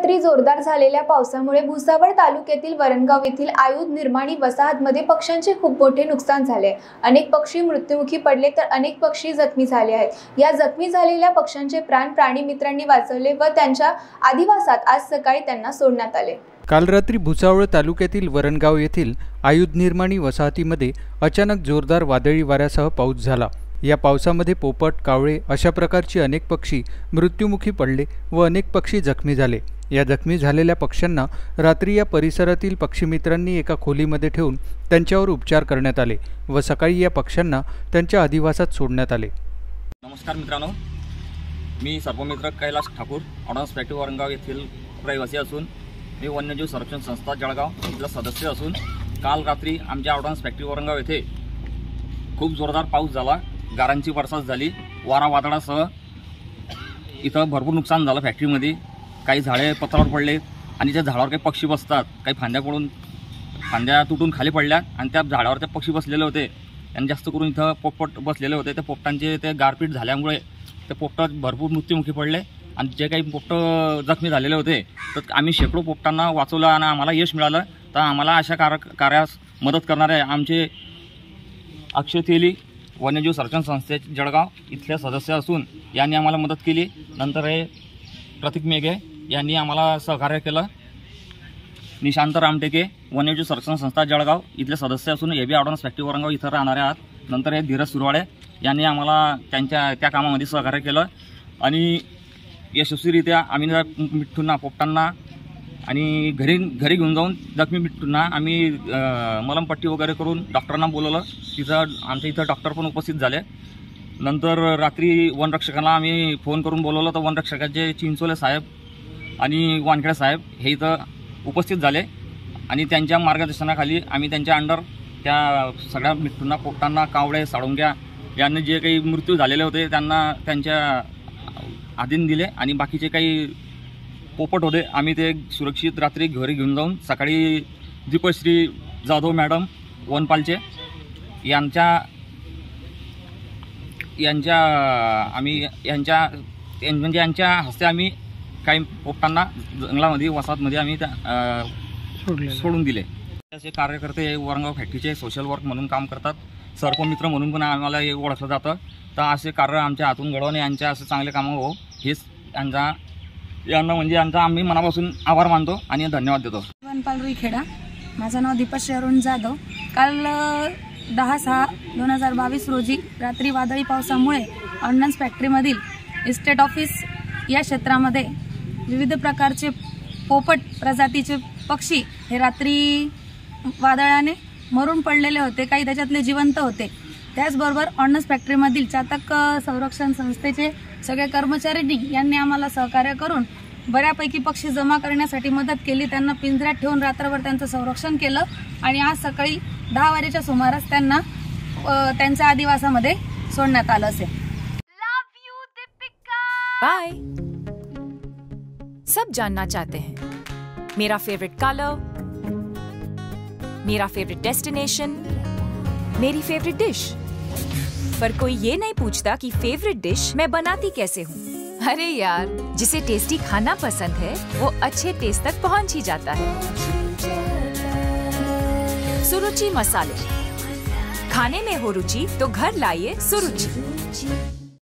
रात्री जोरदार झालेल्या पावसामुळे भुसावळ तालुक्यातील वरणगाव येथील आयुध निर्माणी वसाहतमध्ये पक्ष्यांचे खूप मोठे नुकसान झाले। अनेक पक्षी मृत्युमुखी पडले तर अनेक पक्षी जखमी झाले आहेत। या जखमी झालेल्या पक्ष्यांचे प्राण प्राणी मित्रांनी वाचवले व त्यांच्या अधिवासात आज सकाळी त्यांना सोडण्यात आले। काल रात्री भुसावळ तालुक्यातील वरणगाव येथील आयुध निर्माणी वसाहतीमध्ये अचानक जोरदार वादळी वाऱ्यासह पाऊस झाला। या पावसामध्ये पोपट, कावळे अशा प्रकारचे अनेक पक्षी मृत्युमुखी पडले व अनेक पक्षी जखमी झाले। या जखमी झालेल्या पक्ष्यांना रात्री या परिसरातील पक्षीमित्रांनी एका खोलीमध्ये ठेवून त्यांच्यावर उपचार करण्यात आले व सकाळी या पक्ष्यांना त्यांच्या अधिवासात सोडण्यात आले। नमस्कार मित्रांनो, मी सर्पमित्र कैलाश ठाकूर ऑर्डन्स फॅक्टरी वरणगाव येथील रहिवासी असून मी वन्यजीव संरक्षण संस्था जळगाव इथला सदस्य असून काल रात्री आमच्या ऑर्डन्स फॅक्टरी वरणगाव येथे खूप जोरदार पाऊस झाला। गारांची बरसात झाली, वारा वादळासह इथं भरपूर नुकसान झालं। फॅक्टरीमध्ये काही झाडे पत्रावर पडले आणि त्या झाडावर काही पक्षी बसतात, काही फांद्या तुटून खाली पडल्या आणि त्या झाडावर ते पक्षी बसलेले होते आणि जास्त करून इथं पोपट बसलेले होते। त्या पोपटांचे ते गारपीट झाल्यामुळे ते पोपट भरपूर मृत्युमुखी पडले आणि जे काही पोपट जखमी झालेले होते तर आम्ही शेकडो पोपटांना वाचवलं आणि आम्हाला यश मिळालं। तर आम्हाला अशा कार्यास मदत करणारे आमचे अक्षय तेली वन्यजीव संरक्षण संस्थे जळगाव इथले सदस्य असून यांनी आम्हाला मदत केली। नंतर हे प्रतीक मेघे यांनी आम्हाला सहकार्य केलं। निशांत रामटेके वन्यजीव संरक्षण संस्था जळगाव इथले सदस्य असून हे बी ऑर्डन्स फॅक्टरी वरणगाव इथं राहणारे आहात। नंतर हे धीरज सुरवाडे यांनी आम्हाला त्या कामामध्ये सहकार्य केलं आणि यशस्वीरित्या आम्ही मिठ्ठूंना, पोपटांना आणि घरी घेऊन जाऊन जखमी मिठ्ठूंना आम्ही मलमपट्टी वगैरे करून डॉक्टरांना बोलवलं। तिथं आमच्या इथं डॉक्टर पण उपस्थित झाले। नंतर रात्री वनरक्षकांना आम्ही फोन करून बोलवलं तर वनरक्षकाचे चिंचोले साहेब आणि वानखेडे साहेब हे इथं उपस्थित झाले आणि त्यांच्या मार्गदर्शनाखाली आम्ही त्यांच्या अंडर त्या सगळ्या मिठ्ठूंना, पोपटांना, कावळे, साळुंग्या यांनी जे काही मृत्यू झालेले होते त्यांना त्यांच्या अधीन दिले आणि बाकीचे काही पोपट होते आम्ही ते सुरक्षित रात्री घरी घेऊन जाऊन सकाळी दीपश्री जाधव मॅडम वनपालचे यांच्या हस्ते आम्ही काही पोपटांना जंगलामध्ये वसाहतमध्ये आम्ही सोडून दिले। असे कार्यकर्ते वरणगाव फॅक्टरीचे सोशल वर्क म्हणून काम करतात, सर्पमित्र म्हणून पण आम्हाला हे ओळखलं जातं। तर असे कार्य आमच्या हातून घडवणे, यांच्या असे चांगले कामं हो हेच यांना आम्ही मनापासून आभार मानतो आणि धन्यवाद देतो। वनपाल रुईखेडा, माझं नाव दीपश्री अरुण जाधव। काल 10/6/2022 रोजी रात्री वादळी पावसामुळे ऑर्डन्स फॅक्टरीमधील इस्टेट ऑफिस या क्षेत्रामध्ये विविध प्रकारचे पोपट प्रजातीचे पक्षी हे रात्री वादळाने मरून पडलेले होते, काही त्याच्यातले जिवंत होते। त्याचबरोबर ऑर्डन्स फॅक्टरीमधील चातक संरक्षण संस्थेचे सगळे कर्मचाऱ्यांनी यांनी आम्हाला सहकार्य करून बऱ्यापैकी पक्षी जमा करण्यासाठी मदत केली। त्यांना पिंजऱ्यात ठेवून रात्रभर त्यांचं संरक्षण केलं आणि आज सकाळी 10 वाजेच्या सुमारास त्यांना त्यांच्या अधिवासामध्ये सोडण्यात आलं असेल। बाय। सब जानना चाहते हैं मेरा फेवरेट कलर, मेरा फेवरेट डेस्टिनेशन, मेरी फेवरेट डिश, पर कोई ये नहीं पूछता कि फेवरेट डिश मैं बनाती कैसे हूँ। अरे यार, जिसे टेस्टी खाना पसंद है वो अच्छे टेस्ट तक पहुँच ही जाता है। सुरुचि मसाले, खाने में हो रुचि तो घर लाइए सुरुचि।